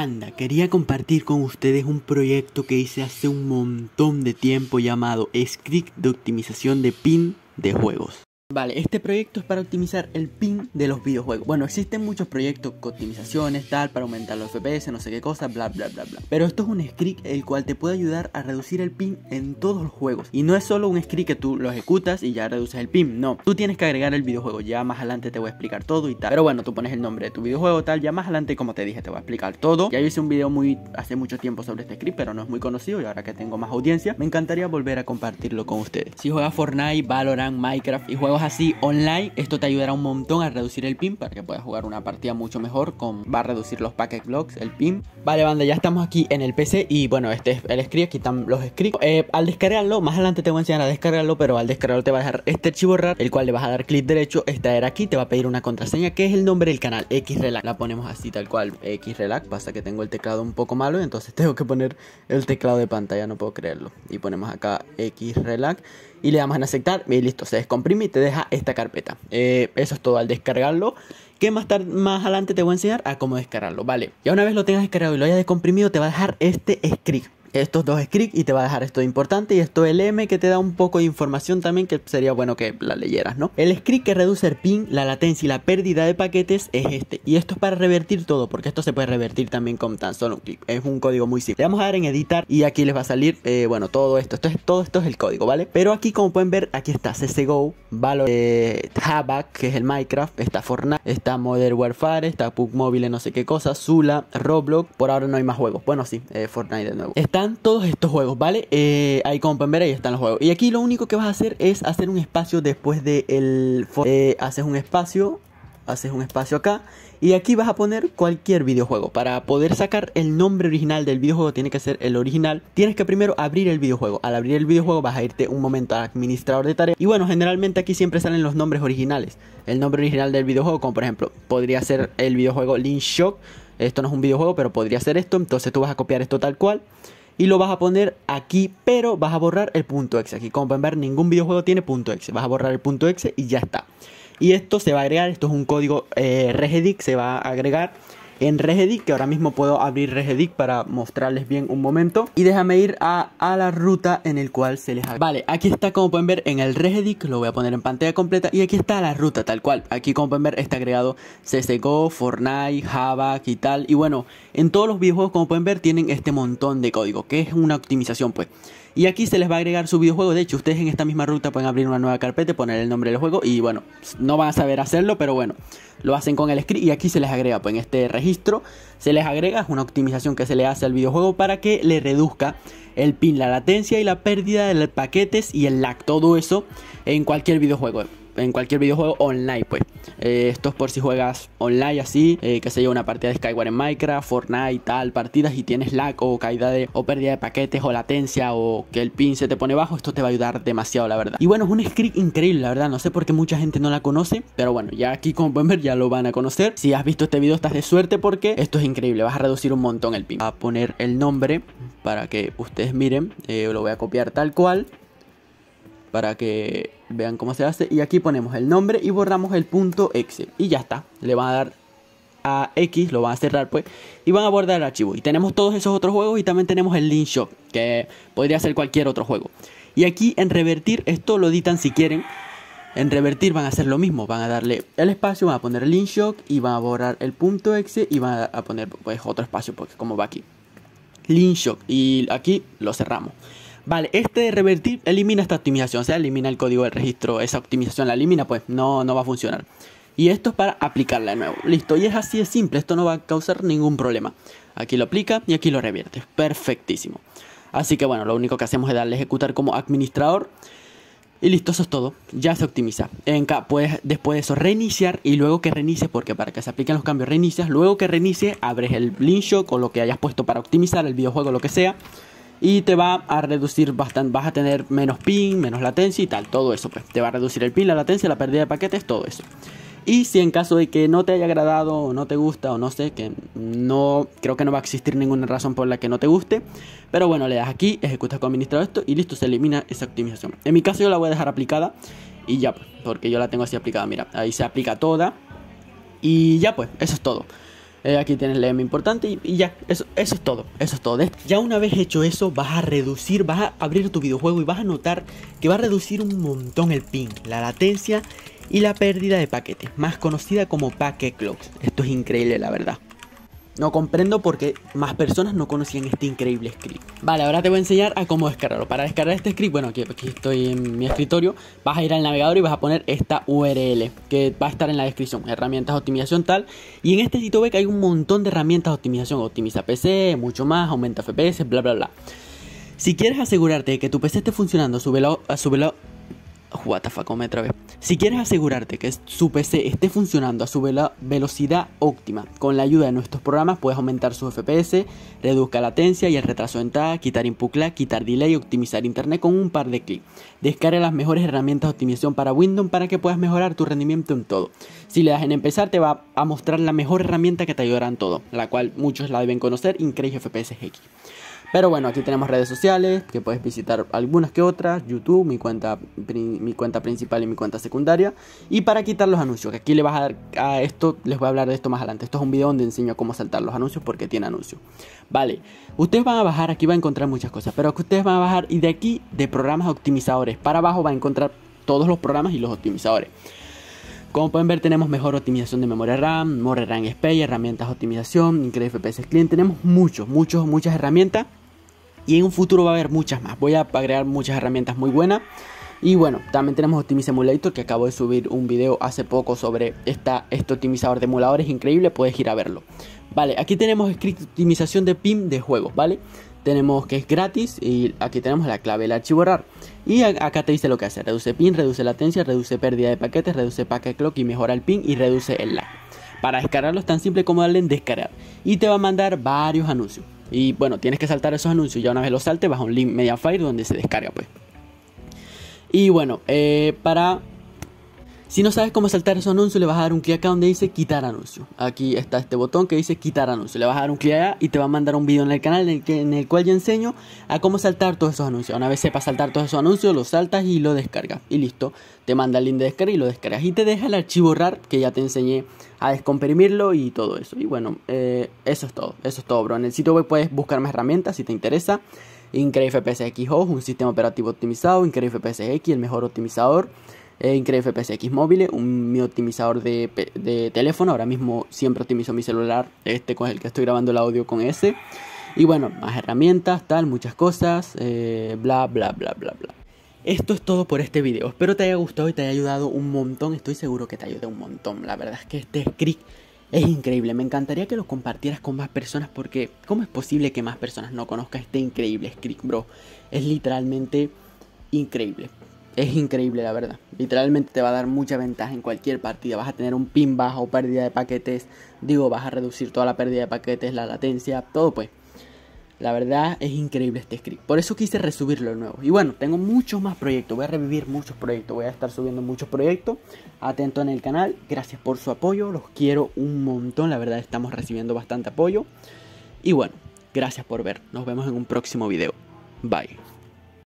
Banda, quería compartir con ustedes un proyecto que hice hace un montón de tiempo llamado Script de optimización de pin de juegos. Vale, este proyecto es para optimizar el ping de los videojuegos. Bueno, existen muchos proyectos con optimizaciones, tal, para aumentar los FPS, no sé qué cosa, bla, bla, bla, bla. Pero esto es un script el cual te puede ayudar a reducir el ping en todos los juegos. Y no es solo un script que tú lo ejecutas y ya reduces el ping, no. Tú tienes que agregar el videojuego, ya más adelante te voy a explicar todo y tal. Pero bueno, tú pones el nombre de tu videojuego, tal, ya más adelante, como te dije, te voy a explicar todo. Ya yo hice un video hace mucho tiempo sobre este script, pero no es muy conocido y ahora que tengo más audiencia, me encantaría volver a compartirlo con ustedes. Si juegas Fortnite, Valorant, Minecraft y juegos así online, esto te ayudará un montón a reducir el ping para que puedas jugar una partida mucho mejor. Va a reducir los packet blocks, el ping. Vale, banda, ya estamos aquí en el PC y bueno, este es el script, aquí están los scripts. Al descargarlo, más adelante te voy a enseñar a descargarlo, pero al descargarlo te va a dejar este archivo RAR, el cual le vas a dar clic derecho, extraer aquí, te va a pedir una contraseña que es el nombre del canal, XRelax. La ponemos así tal cual, XRelax, pasa que tengo el teclado un poco malo, entonces tengo que poner el teclado de pantalla, no puedo creerlo. Y ponemos acá XRelax y le damos en aceptar y listo, se descomprime y te deja esta carpeta. Eso es todo al descargarlo, que más adelante te voy a enseñar a cómo descargarlo. Vale, ya una vez lo tengas descargado y lo hayas descomprimido, te va a dejar este script, estos dos scripts, y te va a dejar esto de importante y esto LM, que te da un poco de información también, que sería bueno que la leyeras, ¿no? El script que reduce el ping, la latencia y la pérdida de paquetes es este, y esto es para revertir todo, porque esto se puede revertir también con tan solo un clic. Es un código muy simple. Le vamos a dar en editar y aquí les va a salir, bueno, todo esto es el código, ¿vale? Pero aquí, como pueden ver, aquí está CSGO, Valorant, Havoc, que es el Minecraft, está Fortnite, está Modern Warfare, está PUBG Mobile, no sé qué cosa, Zula, Roblox. Por ahora no hay más juegos. Bueno, sí, Fortnite de nuevo. Están todos estos juegos, ¿vale? Ahí, como pueden ver, ahí están los juegos. Y aquí lo único que vas a hacer es hacer un espacio después de haces un espacio acá, y aquí vas a poner cualquier videojuego. Para poder sacar el nombre original del videojuego, tiene que ser el original. Tienes que primero abrir el videojuego. Al abrir el videojuego vas a irte un momento al administrador de tareas. Y bueno, generalmente aquí siempre salen los nombres originales. El nombre original del videojuego, como por ejemplo, podría ser el videojuego Link Shock. Esto no es un videojuego, pero podría ser esto. Entonces tú vas a copiar esto tal cual y lo vas a poner aquí, pero vas a borrar el .exe. Aquí, como pueden ver, ningún videojuego tiene .exe. Vas a borrar el .exe y ya está. Y esto se va a agregar, esto es un código Regedit, se va a agregar en Regedit, que ahora mismo puedo abrir Regedit para mostrarles bien un momento. Y déjame ir a la ruta en el cual se les agrega. Vale, aquí está, como pueden ver, en el Regedit, lo voy a poner en pantalla completa. Y aquí está la ruta tal cual. Aquí, como pueden ver, está agregado CSGO, Fortnite, Havoc y tal. Y bueno, en todos los videojuegos, como pueden ver, tienen este montón de código, que es una optimización, pues. Y aquí se les va a agregar su videojuego. De hecho, ustedes en esta misma ruta pueden abrir una nueva carpeta, poner el nombre del juego. Y bueno, no van a saber hacerlo, pero bueno, lo hacen con el script y aquí se les agrega, pues en este registro se les agrega, es una optimización que se le hace al videojuego para que le reduzca el ping, la latencia y la pérdida de paquetes y el lag, todo eso en cualquier videojuego. En cualquier videojuego online, pues. Esto es por si juegas online así, que se lleva una partida de Skyward en Minecraft, Fortnite, tal, partidas, y tienes lag o caída o pérdida de paquetes o latencia o que el ping se te pone bajo. Esto te va a ayudar demasiado, la verdad. Y bueno, es un script increíble, la verdad. No sé por qué mucha gente no la conoce, pero bueno, ya aquí, como pueden ver, ya lo van a conocer. Si has visto este video, estás de suerte porque esto es increíble. Vas a reducir un montón el ping. Voy a poner el nombre para que ustedes miren. Lo voy a copiar tal cual para que vean cómo se hace. Y aquí ponemos el nombre y borramos el .exe. Y ya está. Le van a dar a X, lo van a cerrar pues, y van a borrar el archivo. Y tenemos todos esos otros juegos y también tenemos el Link Shock, que podría ser cualquier otro juego. Y aquí en revertir, esto lo editan si quieren. En revertir van a hacer lo mismo. Van a darle el espacio, van a poner el Link Shock y van a borrar el .exe y van a poner pues otro espacio, porque como va aquí, Link Shock, y aquí lo cerramos. Vale, este de revertir elimina esta optimización, o sea, elimina el código del registro, esa optimización la elimina, pues no va a funcionar. Y esto es para aplicarla de nuevo, listo, y es así de simple, esto no va a causar ningún problema. Aquí lo aplica y aquí lo revierte, perfectísimo. Así que bueno, lo único que hacemos es darle a ejecutar como administrador y listo, eso es todo, ya se optimiza. Puedes después de eso reiniciar, y luego que reinicie, porque para que se apliquen los cambios reinicias, luego que reinicie abres el Link Shock o lo que hayas puesto para optimizar el videojuego, lo que sea. Y te va a reducir bastante, vas a tener menos ping, menos latencia y tal, todo eso pues. Te va a reducir el ping, la latencia, la pérdida de paquetes, todo eso. Y si en caso de que no te haya agradado o no te gusta o no sé, que no, creo que no va a existir ninguna razón por la que no te guste, pero bueno, le das aquí, ejecutas como administrador esto y listo, se elimina esa optimización. En mi caso yo la voy a dejar aplicada y ya pues, porque yo la tengo así aplicada, mira, ahí se aplica toda y ya pues, eso es todo. Aquí tienes la M importante y ya, eso es todo, eso es todo. Ya una vez hecho eso, vas a reducir, vas a abrir tu videojuego y vas a notar que va a reducir un montón el ping, la latencia y la pérdida de paquetes, más conocida como packet clocks. Esto es increíble, la verdad. No comprendo por qué más personas no conocían este increíble script. Vale, ahora te voy a enseñar a cómo descargarlo. Para descargar este script, bueno, aquí estoy en mi escritorio. Vas a ir al navegador y vas a poner esta URL que va a estar en la descripción. Herramientas de optimización tal. Y en este sitio web hay un montón de herramientas de optimización. Optimiza PC, mucho más, aumenta FPS, bla bla bla. Si quieres asegurarte de que tu PC esté funcionando a su what the fuck, otra vez. Si quieres asegurarte que su PC esté funcionando a su velocidad óptima, con la ayuda de nuestros programas puedes aumentar su FPS, reduzca latencia y el retraso de entrada, quitar input lag, quitar delay y optimizar internet con un par de clics. Descarga las mejores herramientas de optimización para Windows para que puedas mejorar tu rendimiento en todo. Si le das en empezar te va a mostrar la mejor herramienta que te ayudará en todo, la cual muchos la deben conocer, Increíble FPS X. Pero bueno, aquí tenemos redes sociales, que puedes visitar algunas que otras, YouTube, mi cuenta principal y mi cuenta secundaria. Y para quitar los anuncios, que aquí le vas a dar a esto, les voy a hablar de esto más adelante. Esto es un video donde enseño cómo saltar los anuncios porque tiene anuncios. Vale, ustedes van a bajar, aquí va a encontrar muchas cosas, pero que ustedes van a bajar y de aquí de programas optimizadores para abajo va a encontrar todos los programas y los optimizadores. Como pueden ver tenemos mejor optimización de memoria RAM, More RAM SPI, herramientas de optimización, Increíble FPS Client. Tenemos muchas herramientas. Y en un futuro va a haber muchas más. Voy a agregar muchas herramientas muy buenas. Y bueno, también tenemos Optimize Emulator, que acabo de subir un video hace poco sobre este optimizador de emuladores. Increíble, puedes ir a verlo. Vale, aquí tenemos script de optimización de PIN de juegos, ¿vale? Tenemos que es gratis y aquí tenemos la clave, el archivo RAR. Y acá te dice lo que hace. Reduce PIN, reduce latencia, reduce pérdida de paquetes, reduce packet clock y mejora el PIN y reduce el lag. Para descargarlo es tan simple como darle en descargar. Y te va a mandar varios anuncios. Y bueno, tienes que saltar esos anuncios. Ya una vez los saltes vas a un link Mediafire donde se descarga pues. Y bueno, si no sabes cómo saltar esos anuncios, le vas a dar un clic acá donde dice quitar anuncio. Aquí está este botón que dice quitar anuncio. Le vas a dar un clic allá y te va a mandar un video en el canal en el cual yo enseño a cómo saltar todos esos anuncios. Una vez sepas saltar todos esos anuncios, los saltas y lo descargas. Y listo, te manda el link de descarga y lo descargas. Y te deja el archivo RAR que ya te enseñé a descomprimirlo y todo eso. Y bueno, eso es todo, bro. En el sitio web puedes buscar más herramientas si te interesa. Increíble FPS X Host, un sistema operativo optimizado. Increíble FPS X, el mejor optimizador. Increíble FPS X móvil, mi optimizador de teléfono. Ahora mismo siempre optimizo mi celular, con el que estoy grabando el audio con ese. Y bueno, más herramientas, muchas cosas, bla bla bla bla bla. Esto es todo por este video. Espero te haya gustado y te haya ayudado un montón. Estoy seguro que te ayudé un montón. La verdad es que este script es increíble. Me encantaría que lo compartieras con más personas porque ¿cómo es posible que más personas no conozcan este increíble script, bro? Es literalmente increíble. Es increíble, la verdad. Literalmente te va a dar mucha ventaja en cualquier partida. Vas a tener un pin bajo, pérdida de paquetes. Vas a reducir toda la pérdida de paquetes, la latencia, todo pues. La verdad es increíble este script. Por eso quise resubirlo de nuevo. Y bueno, tengo muchos más proyectos. Voy a revivir muchos proyectos. Voy a estar subiendo muchos proyectos. Atento en el canal. Gracias por su apoyo. Los quiero un montón. La verdad estamos recibiendo bastante apoyo. Y bueno, gracias por ver. Nos vemos en un próximo video. Bye.